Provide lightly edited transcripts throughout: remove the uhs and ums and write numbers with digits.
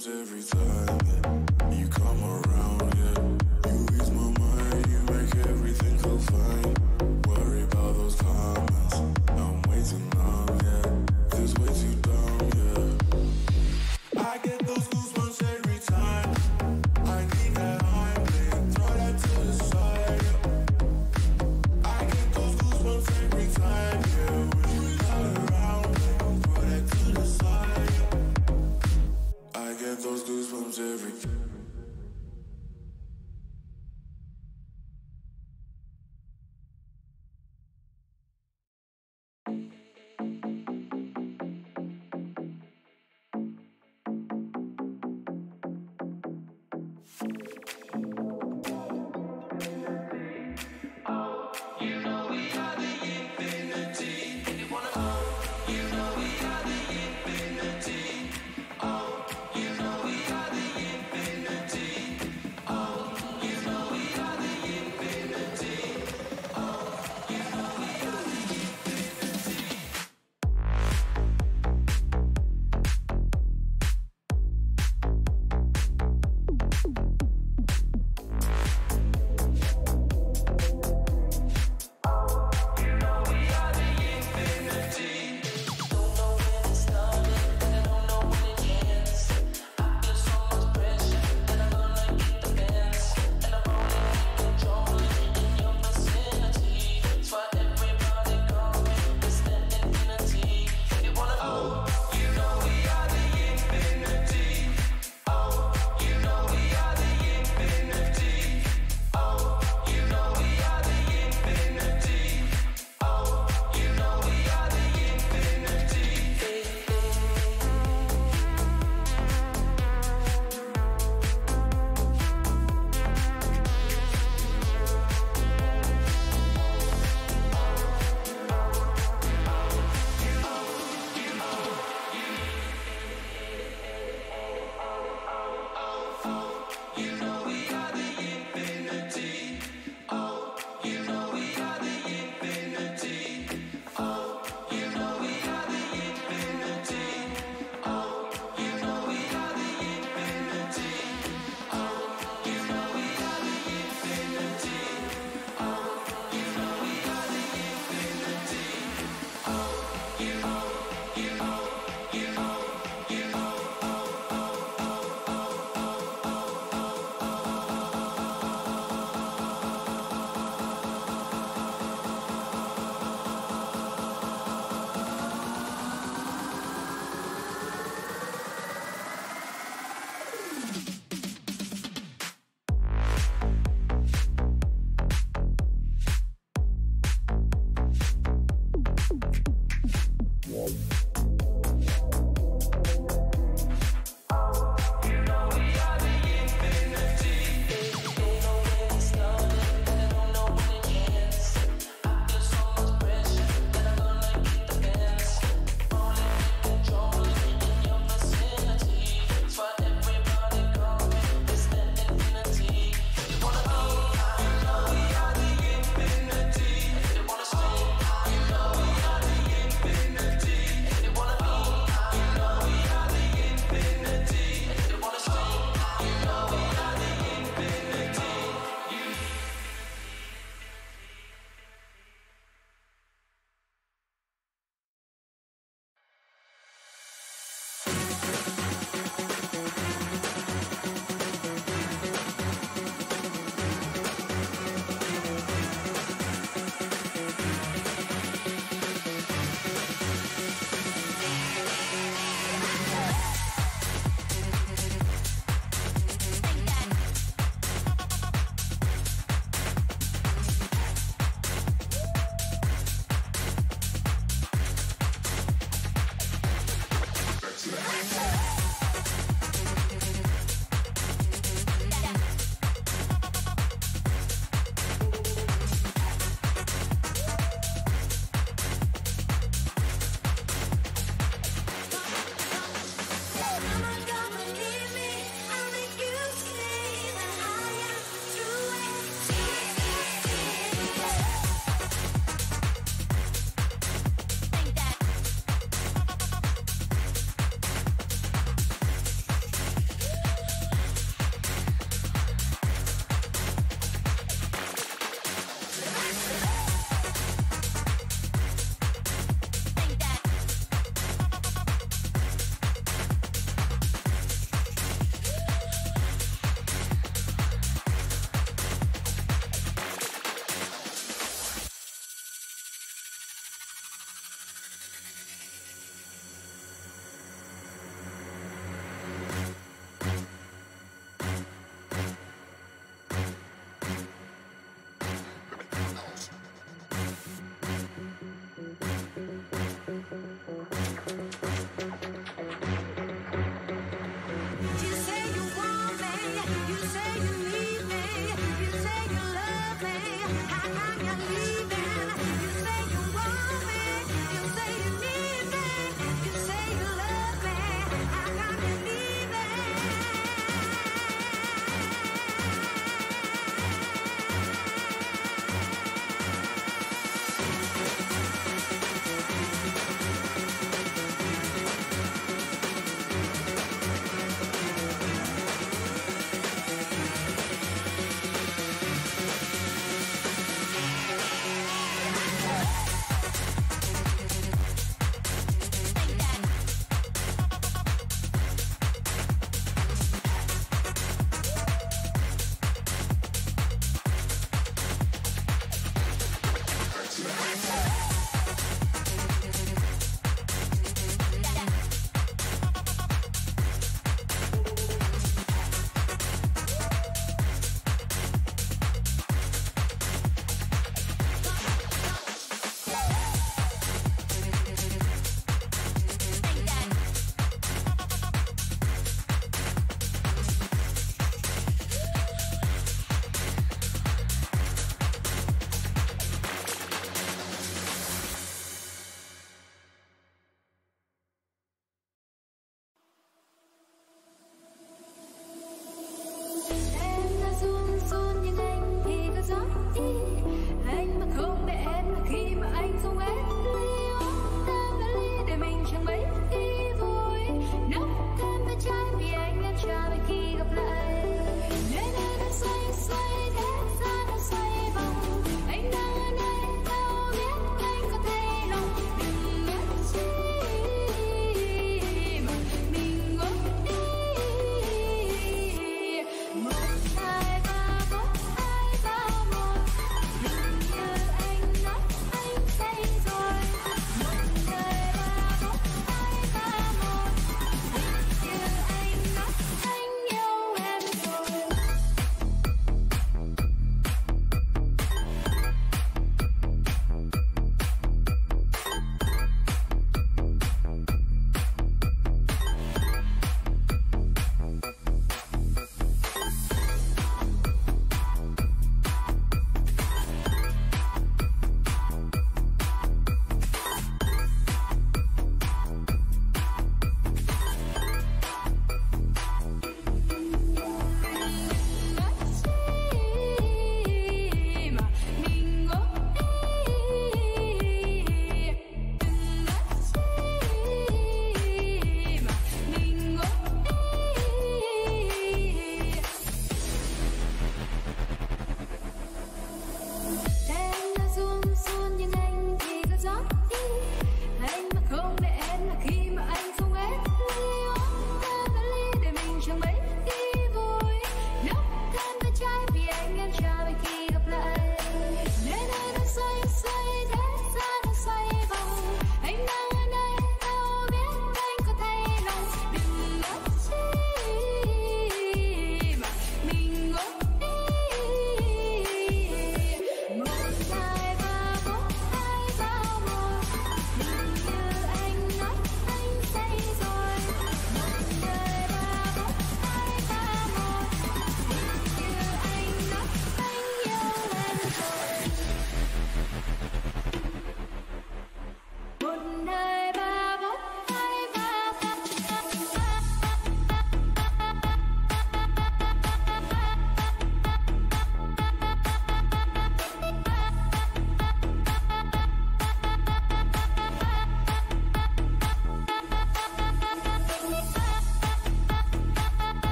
every time that you come around, yeah. You ease my mind, you make everything feel fine. Worry about those comments, I'm way too numb, yeah. This way too dumb, yeah. I get those goosebumps every time. I need that Heimlich, throw that to the side, yeah. I get those goosebumps every time, yeah. When you come around, yeah. Throw that to the side, yeah. I get those goosebumps every time.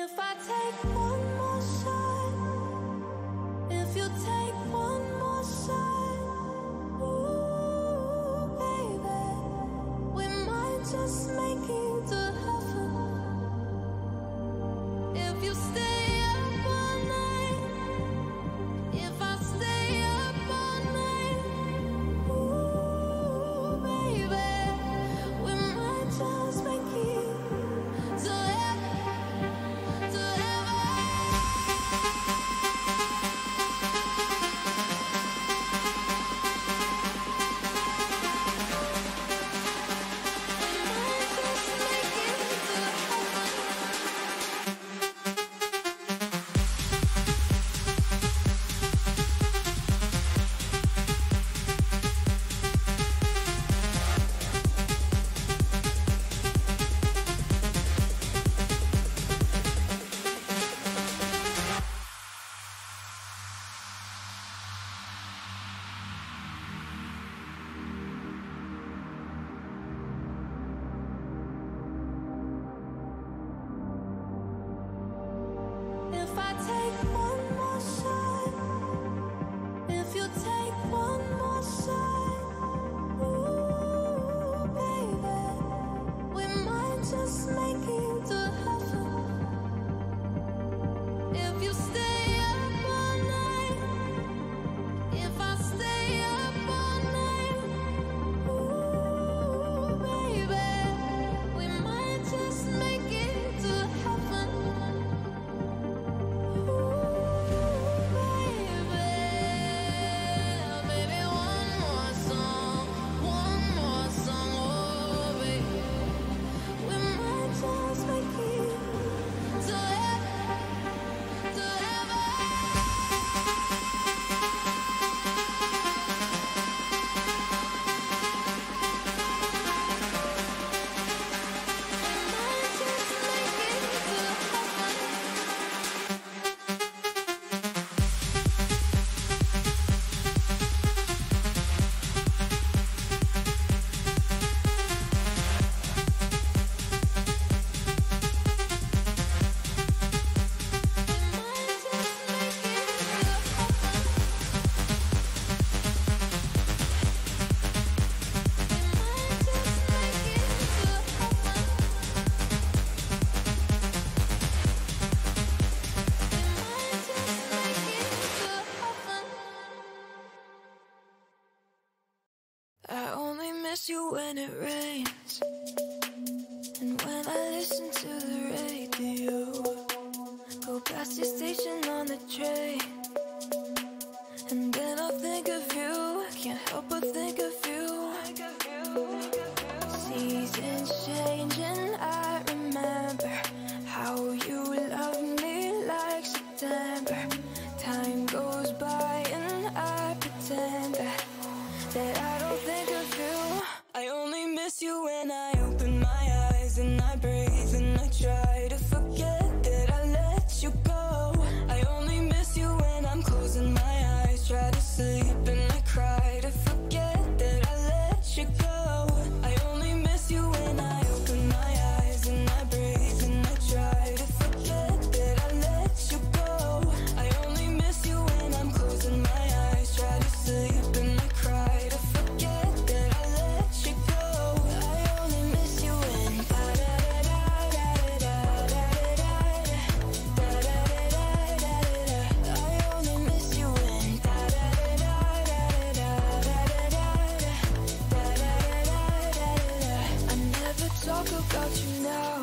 If I take one more shot, if you take one more shot, ooh, baby, we might just make it to heaven. If you stay up all night, if I stay up all night, ooh, baby, we might just make it to heaven, to heaven. If I take one more shot, if you take one more shot, ooh, baby, we might just make it to heaven. If you stay up all night, if I stay up all night, ooh, baby, we might just make it to heaven. I only miss you when it rains, and when I listen to the radio, go past your station on the train, and then I'll think of you. Can't help but think of you. Seasons change and I remember how you loved me like September. Time goes by and I pretend that I don't think of you. I only miss you when I open my eyes and I breathe and I try to forget that I let you go. I only miss you when I'm closing my eyes, try to sleep and I cry to forget that I let you go. I only miss you when I open my eyes and I breathe and I try to forget that I let you go. I only miss you when I'm closing my eyes, try to sleep and I cry to forget that I let you go. I only miss you when da da da da da da da da da da da da. I only miss you when da da da da da da da da da. I never talk about you now.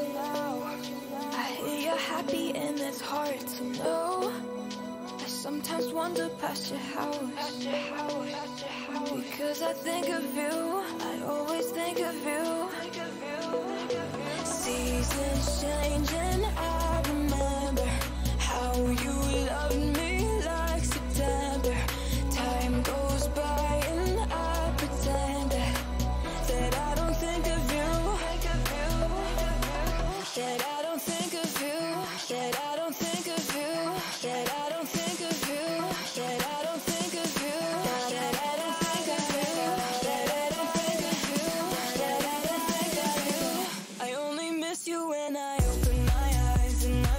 I hear you're happy and that's hard to know. I sometimes wander past your house, because I think of you. I always think of you. Seasons change and I remember how you loved me like September. Time goes by and I pretend that I don't think of you, that I don't think of you, that I don't think of you, that I don't think of you, that I don't think of you, that I don't think of you, that I don't think of you, that I don't think of you. I only miss you when I open my eyes and I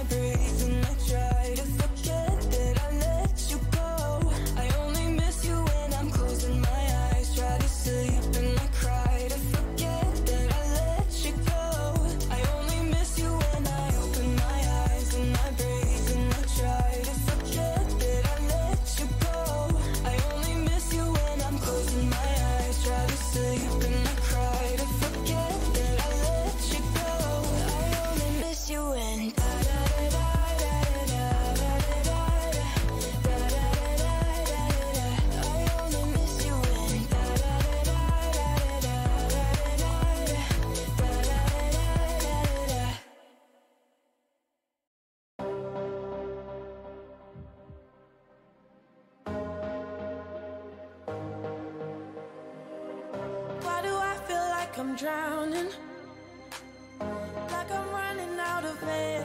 I'm drowning, like I'm running out of air.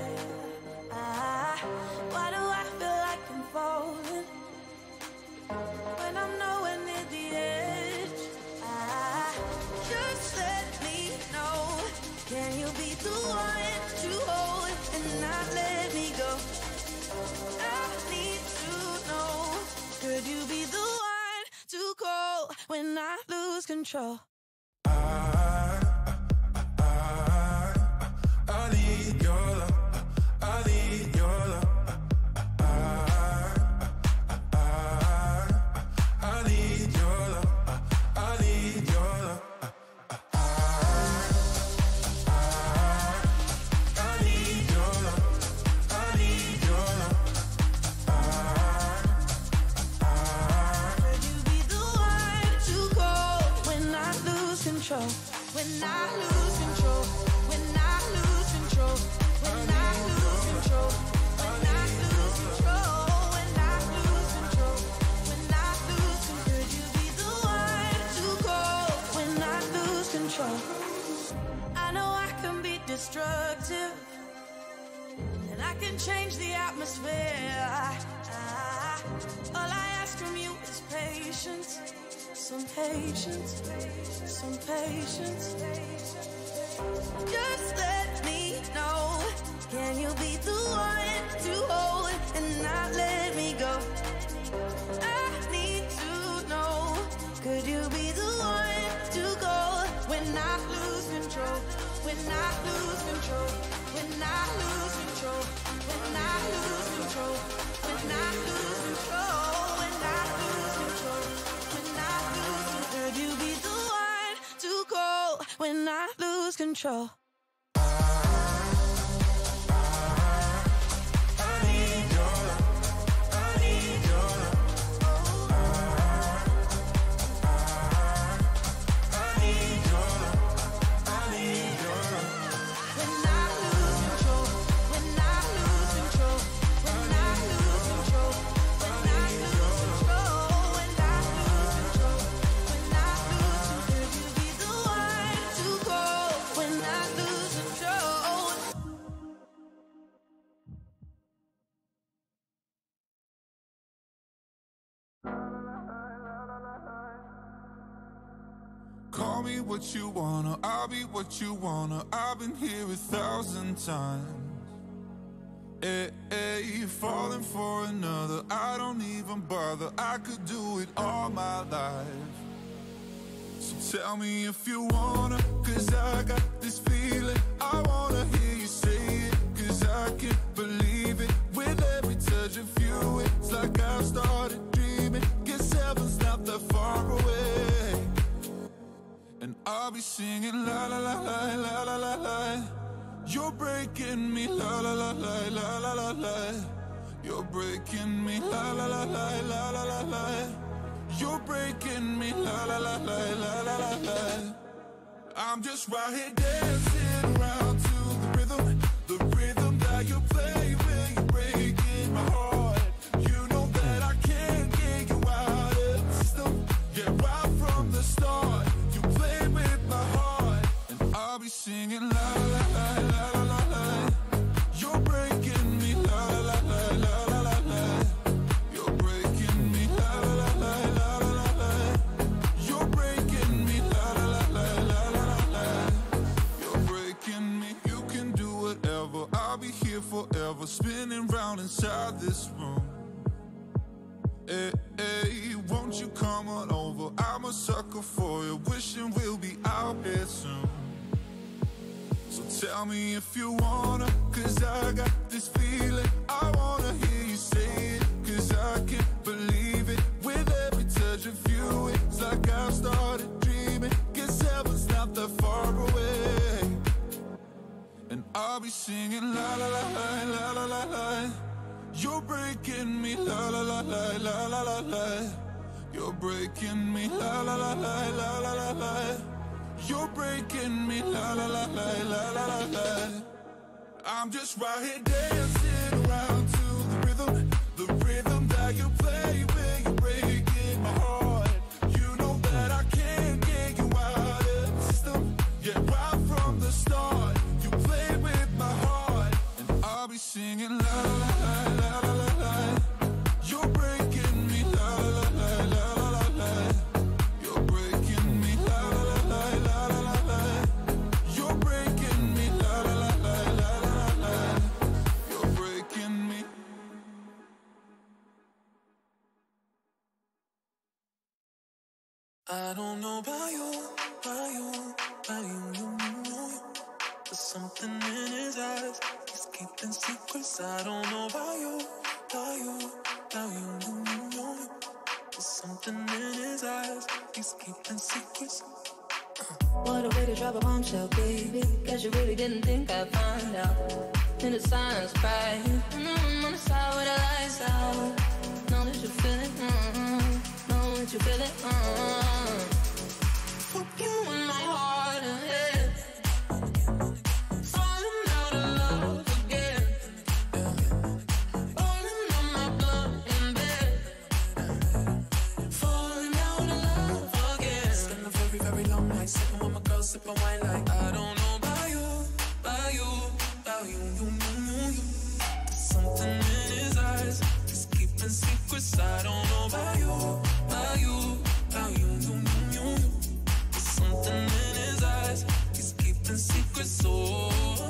Why do I feel like I'm falling when I'm nowhere near the edge? Just let me know, can you be the one to hold and not let me go? I need to know, could you be the one to call when I lose control? I need your love. I need your love. I need your love. I need your love. I need your love. I need your love. Could you be the one to call when I lose control? When I lose control. When I lose control. When I lose control. When I lose control. When I lose control. When I lose control. Could you be the one to call when I lose control? I know I can be destructive, and I can change the atmosphere. All I ask from you is patience, some patience, some patience. Just let me know, can you be the one to hold and not let me go? I need to know, could you be the one to go when I lose control? When I lose control. When I lose control. When I lose control. When I lose control. When I lose control. When I lose control. Could you be the one to call when I lose control? Call me what you wanna, I'll be what you wanna. I've been here 1,000 times. Hey, falling for another, I don't even bother. I could do it all my life. So tell me if you wanna, cause I got this feeling. I wanna hear you say it, cause I can't believe it. With every touch of you, it's like I've started dreaming. Guess heaven's not that far away. And I'll be singing la la la la la la la la. You're breaking me la la la la la la la la. You're breaking me la la la la la la la la. You're breaking me la la la la la la la la. I'm just right here dancing around to the rhythm that you play when you're breaking my heart. You know that I can't get you out of the system. Yeah, right from the start. I'll be singing la la la la la la la. You're breaking me la la la la la la la. You're breaking me la la la la la la la la. You're breaking me la la la la la la la la. You're breaking me. You can do whatever. I'll be here forever, spinning round inside this room. Hey, won't you come on over? I'm a sucker for you, wishing we'll be out here soon. So tell me if you wanna, cause I got this feeling. I wanna hear you say it, cause I can't believe it. With every touch of you, it's like I've started dreaming. Guess heaven's not that far away. And I'll be singing la la la la la la la la. You're breaking me la la la la la la la la. You're breaking me la la la la la la la la. You're breaking me la la la la la la la la. I'm just right here dancing around to the rhythm that you play when you're breaking my heart. You know that I can't get you out of the system. I don't know about you, about you, about you. There's something in his eyes, he's keeping secrets. I don't know about you, about you, about you. There's something in his eyes, he's keeping secrets. What a way to drop a bombshell, baby. Guess you really didn't think I'd find out. In the silence, cry. On the side with the lights out. Know that you feel it, know that you feel it, Fuck you in my heart and head. Falling out of love again. Falling on my blood in bed. Falling out of love again. Spend a very, very long night sipping with my girl, sipping wine like I don't know about you, about you, about you. There's something in his eyes, he's keeping secrets. I don't know about you, about you, about you. There's something in his eyes, he's keeping secrets. Oh.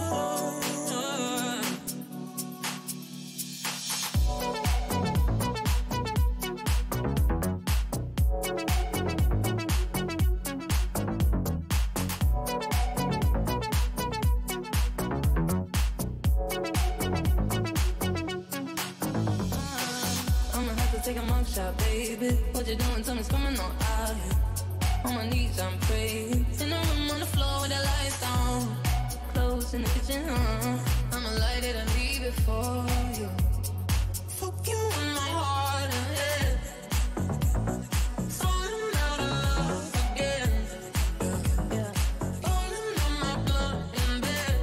Take a mugshot, baby. What you doing? Tell me's coming on out here. On my knees, I'm praying. In the room on the floor with the lights down. Clothes in the kitchen, I'ma light it and leave it for you. Fuck you in my heart and head. Falling out of love again. Yeah. Falling on my blood in bed.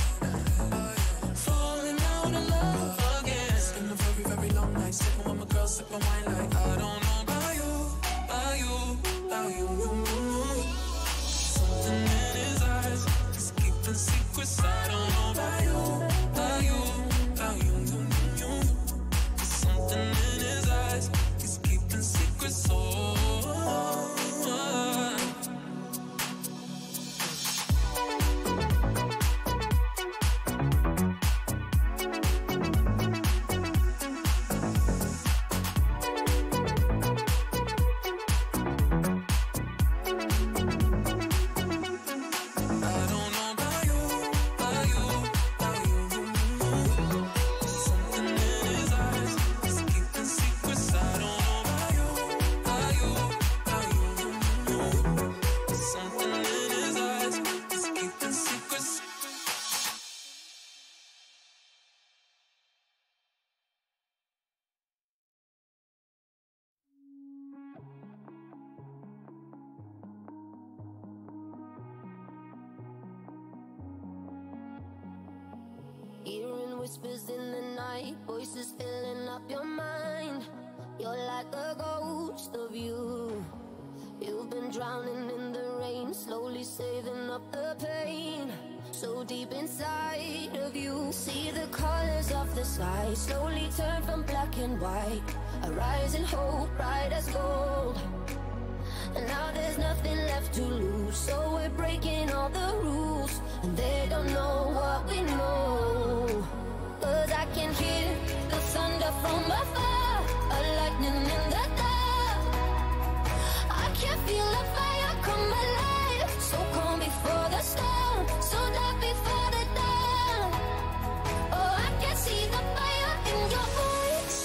Falling out of love again. It's been a very, very long night sipping with my girl, sipping wine like I don't know about you, about you, about you. Something in his eyes, he's keeping secrets. I don't know about you, about you, about you. Something in his eyes, he's keeping secrets. Oh. Hearing whispers in the night, voices filling up your mind. You're like a ghost of you. You've been drowning in the rain, slowly saving up the pain. So deep inside of you, see the colors of the sky slowly turn from black and white. A rising hope, bright as gold. And now there's nothing left to lose, so we're breaking all the rules. And they don't know what we know. 'Cause I can hear the thunder from afar, a lightning in the dark. I can feel the fire come alive, so calm before the storm, so dark before the dawn. Oh, I can see the fire in your eyes,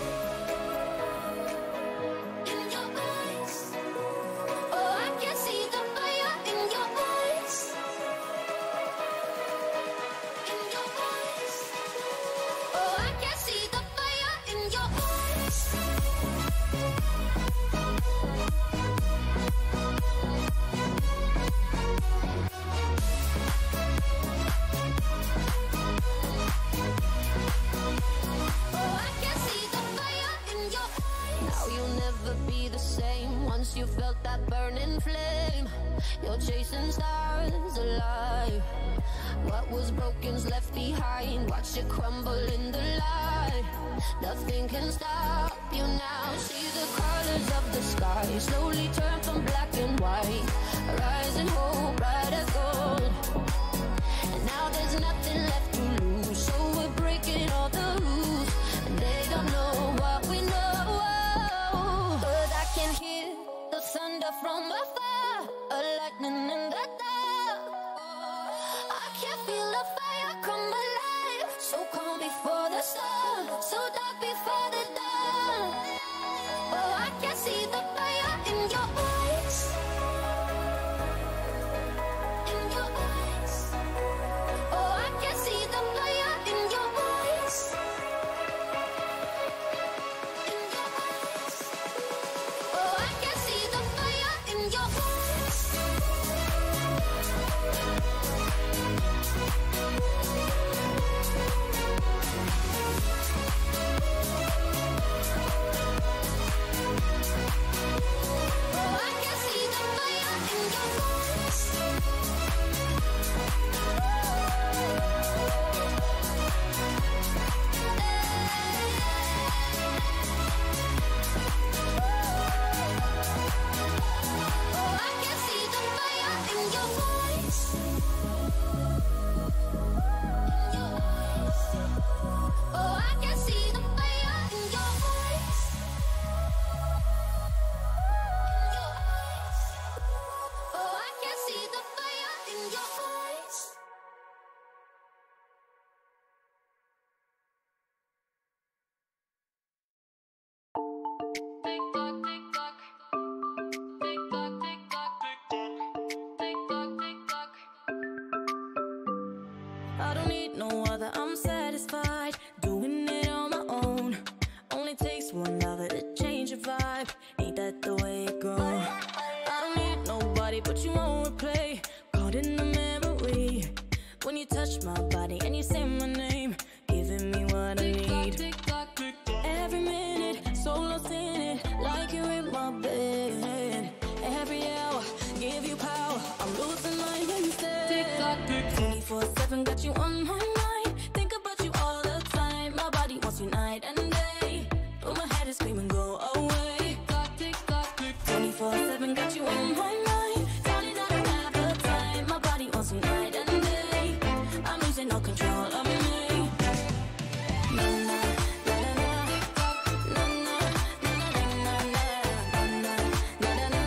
in your eyes. Oh, I can see the fire in your eyes, in your eyes. Oh, I can see the fire in your eyes. Oh, I can see the fire in your eyes. Now you'll never be the same once you felt that burning flame. You're chasing stars alive. What was broken's left behind. Watch it crumble in the light. Nothing can stop you now. See the colors of the sky slowly turn from black and white. A rising hope, bright as gold. And now there's nothing left to lose, so we're breaking all the rules. And they don't know what we know. 'Cause I can hear the thunder from I don't need no other, I'm satisfied doing it on my own. Only takes one lover to change your vibe. Ain't that the way it goes? I don't need nobody but you won't replay. Caught in the memory when you touch my body and you say my name, giving me what I need. Every minute, so lost in it, like you're in my bed. Every hour, give you power, I'm losing my instead. 24/7, got you on my mind. Think about you all the time. My body wants you night and day, but my head is screaming, go away. 24/7, got you on my mind. Darling, I don't have the time. My body wants you night and day. I'm losing all control of me. Na na na na na na na na na na na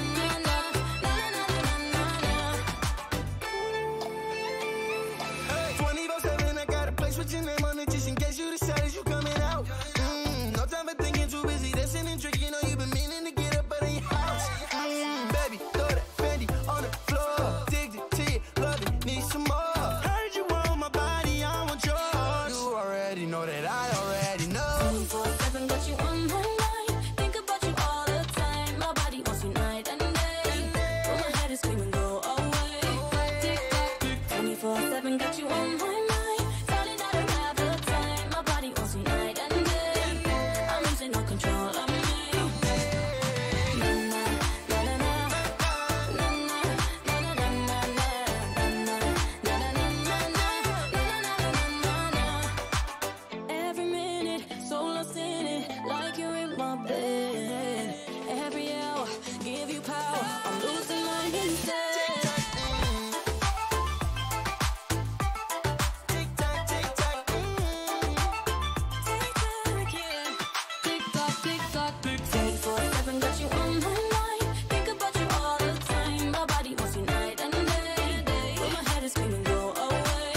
na. 24/7, I got a place with your name on it just in case you decide you coming out. No time for thinking, too busy dancing and drinking. Know you've been meaning to get up out of your house. Baby, throw that Fendi on the floor. Addicted to you, love it, need some more. Heard you want my body, I want yours. You already know that I already know. 24/7, got you on my mind. Think about you all the time. My body wants you night and day, but my head is screaming, go away. 24/7, got you on my mind. Darling, I don't have the time. My body wants you night and day. I'm losing all control of me. Na na na na na na na na na na na na na na. Every minute, so lost in it, like you're in my bed. Every hour, give you power, I'm losing my instead. Tick tock, tick tock, Tick tock, tick tock, 24/7, got you on my mind. Think about you all the time. My body wants you night and day, but my head is screaming, go away.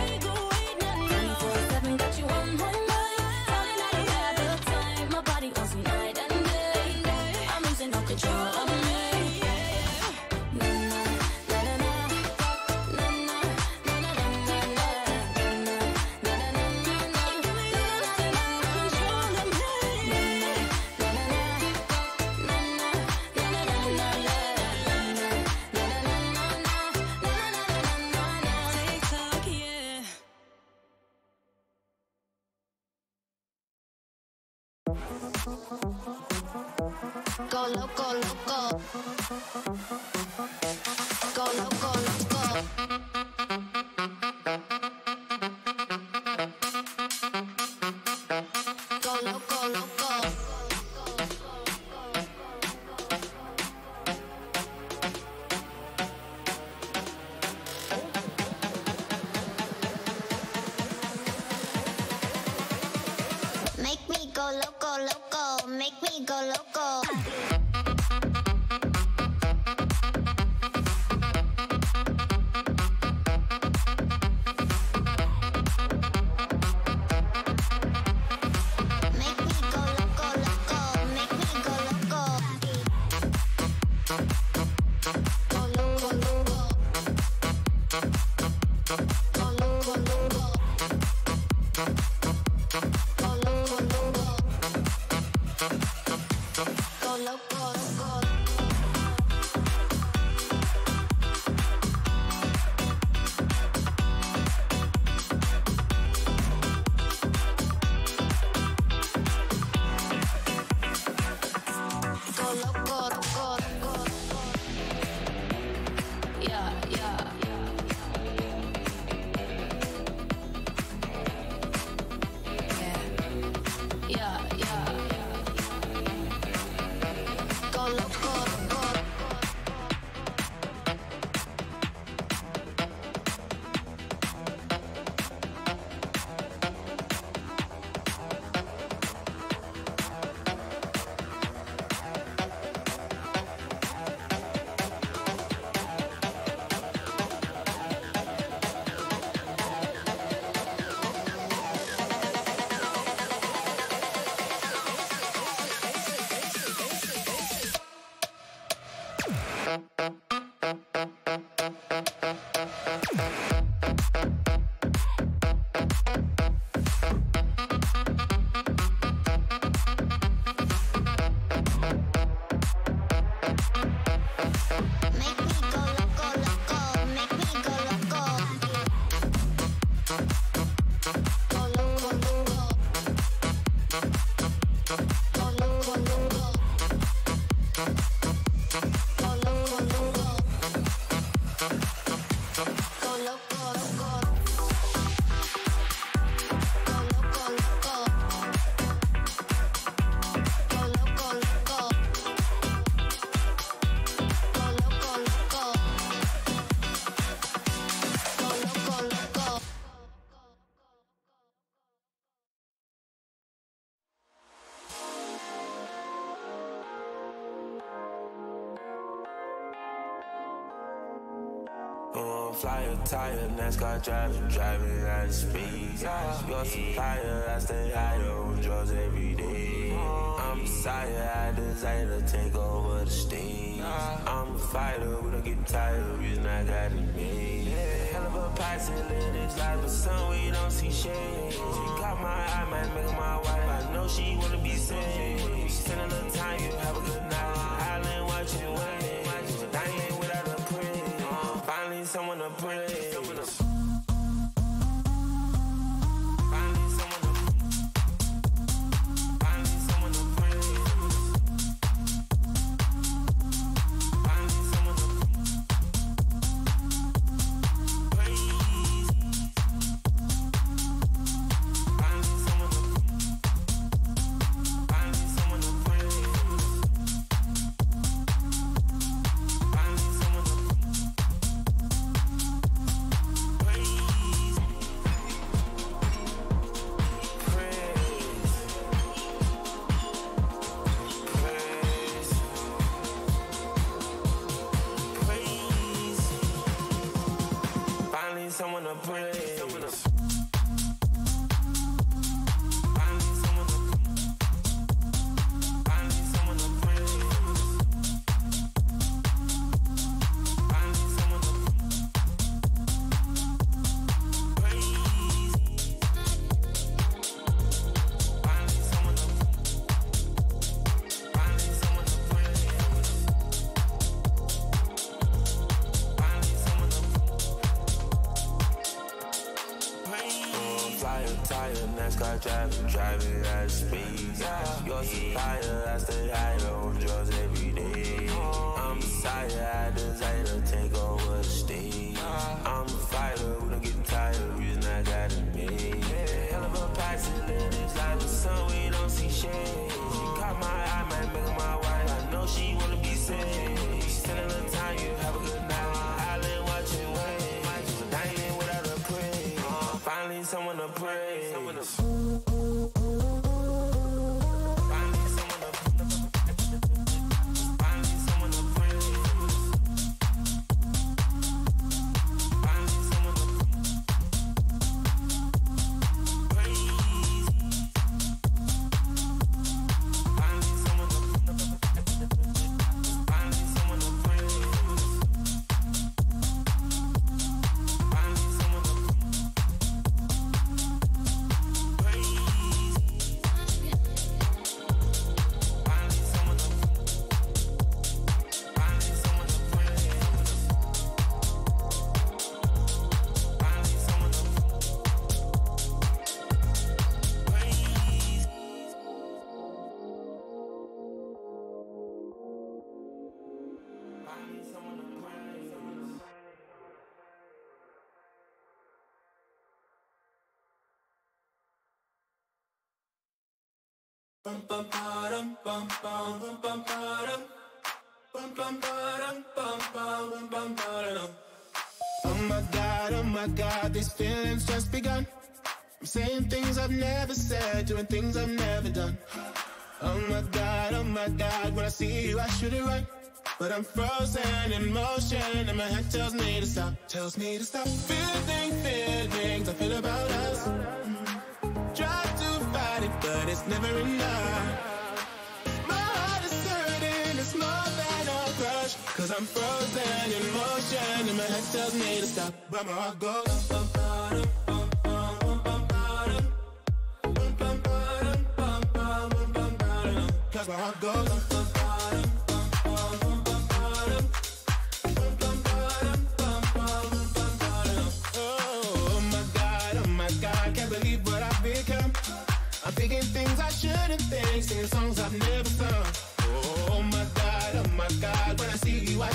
24/7, got you on my mind. Darling, I don't have the time. My body wants you night and day. I'm losing all control of me. Na na na na na na na na na na Go loco, loco. Go loco, loco. Go loco, loco. Make me go loco, loco. Make me go loco. Make me go loco, loco. Make me go loco. Go loco, loco. Go loco, loco. Go loco, loco. Go loco, loco. Go loco, loco, loco. Yeah, yeah. Yeah, yeah. Go loco, loco. Flyer, tire, NASCAR driving at speed. Your supplier, I stay higher on drugs every day. I'm a sire, I desire to take over the stage. I'm a fighter, we don't get tired, reason I got it made. Hell of a posse, live this life, but some we don't see shade. She caught my eye, might make her my wife. I know she wanna be saved. Spend a little time, you have a good night. Island watching, waiting. Diamond without a praise. Finally, someone to pray. Someone to pray. NASCAR driving at speed. Your supplier, I stay higher on drugs every day. I'm a sire, I desire to take over the stage. I'm a fighter, we don't get tired, reason I got it made. Hell of a posse, live this life, but some we don't see shade. She caught my eye, might make her my wife. I know she wanna be saved. Spend a little time, you have a good night. Island watching waves. Diamond without a praise. Finally, someone to pray. Bum bum bum bum bum bum bum bum bum bum bum bum. Oh my God, these feelings just begun. I'm saying things I've never said, doing things I've never done. Oh my God, when I see you I should it right. But I'm frozen in motion and my head tells me to stop. Feelings I feel about us. Try to fight it, but it's never enough. My heart is hurting, it's more than a crush. Cause I'm frozen in motion and my head tells me to stop. But my heart goes bum bum bum bum bum bum bum bum bum bum. Cause my heart goes bum bum bum bum bum bum.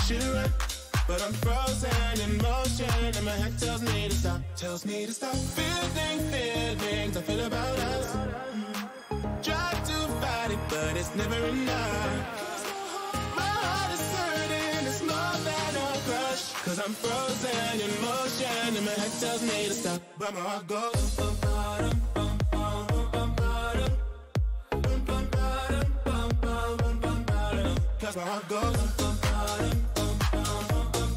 should run, but I'm frozen in motion, and my head tells me to stop. Tells me to stop. Feelings I feel about us. Try to fight it, but it's never enough. My heart is hurting, it's more than a crush. Cause I'm frozen in motion, and my head tells me to stop, but my heart goes bum, bum, bum, bum, bum, bum, bum, bum, bum, bum, bum, bum, cause my heart goes bum, bum, bum, bum, bum, bum,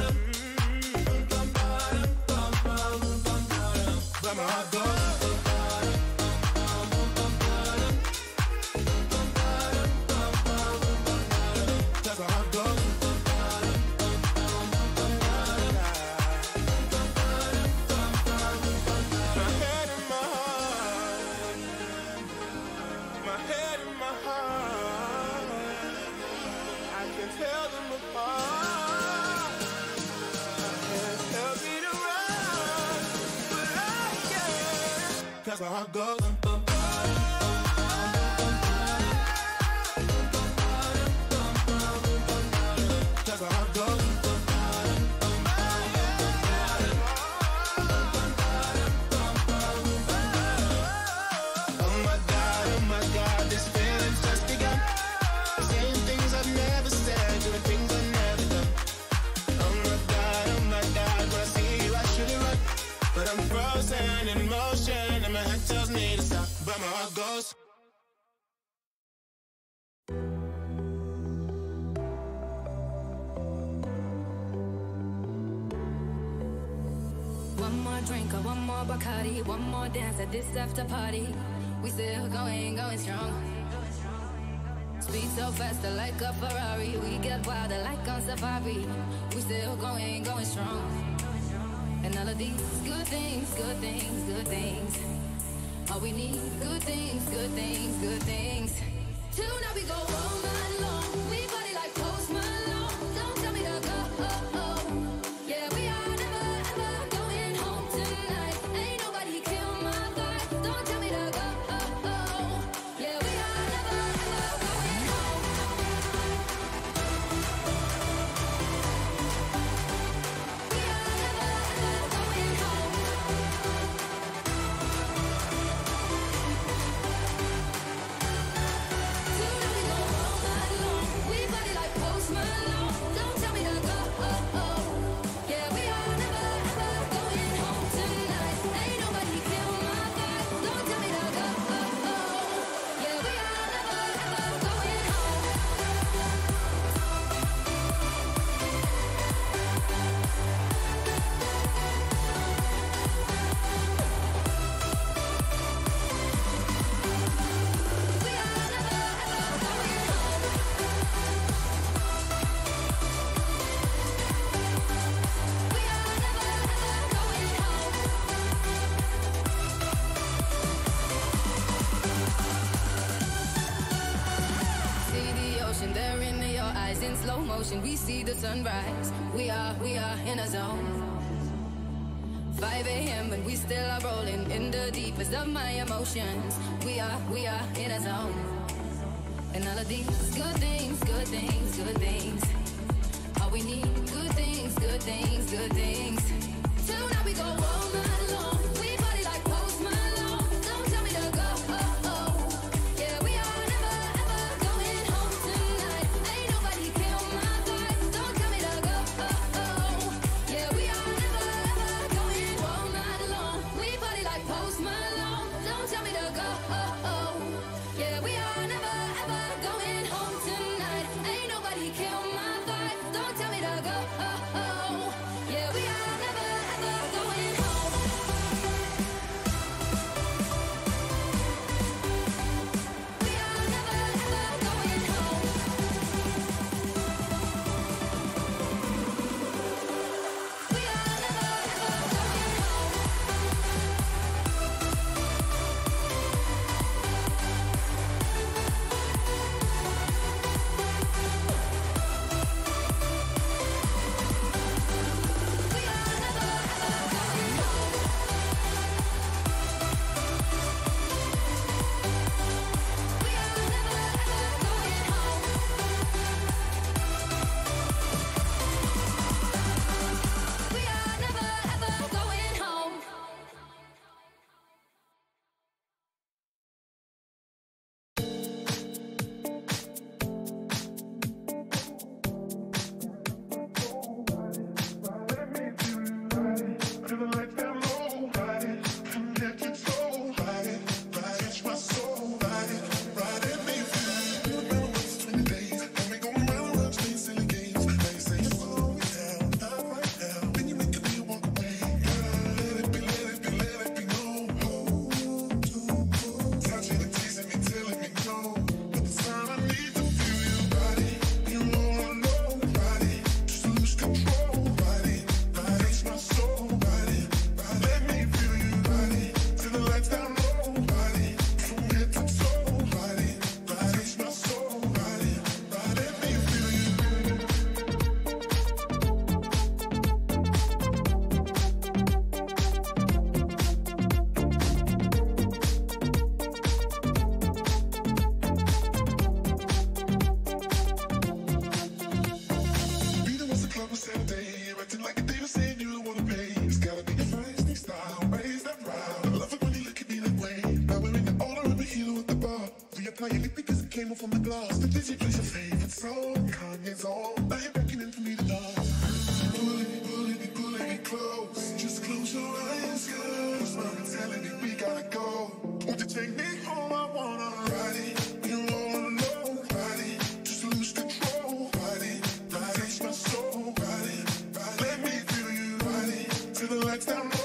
bum, bum, bum, but my heart goes. Cause my heart goes bum, bum, cause my heart goes oh my God, this feeling's just begun. Saying things I've never said, doing things I've never done. Oh my God, when I see you I shouldn't run, but I'm frozen in motion, and my head tells me to stop, but my heart goes. One more drink or one more Bacardi, one more dance at this after party. We still going strong. Speed so faster like a Ferrari. We get wilder like on safari. We still going strong. And all of these good things, good things, good things. All we need, good things, good things, good things. Tonight we go all night long. We party like Post Malone. Don't tell me to go. Yeah, we are never ever going home tonight. Ain't nobody kill my vibe. Don't tell me to go. Yeah, we are never ever going home. We are never ever going home. Tonight we go all night long. We party like Post Malone. Don't tell me to go. Yeah, we are never ever going home tonight. Ain't nobody kill my vibe. Don't tell me to go. Yeah, we are never ever going home. We are never ever going home. We are never ever going home. See the ocean there in your eyes in slow motion. We see the sunrise. We are in a zone. 5 a.m. and we still are rolling in the deepest of my emotions. We are in a zone. And all of these good things, good things, good things. All we need, good things, good things, good things. Tonight we go all night long. We party like Post Malone. Don't tell me to go. Yeah, we are never ever going home tonight. Ain't nobody kill my vibe. Don't tell me to go. Yeah, we are never ever going all night long. We party like Post Malone. Don't tell me to go. Yeah, we are never ever going home tonight. Ain't nobody came off on the glass. The dizzy plays your favorite song, Kanye's on. Now you're beckoning for me to dance. Pulling me close. Just close your eyes, girl. Smile telling me we gotta go. Won't you take me home? I wanna ride it. You wanna know, ride it. Just lose control, ride it. Taste my soul, ride it. Let me feel you, ride it. Till the lights down.